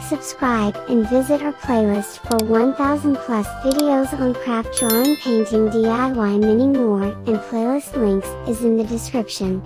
subscribe and visit our playlist for 1000 plus videos on craft drawing, painting, DIY, many more, and playlist links is in the description.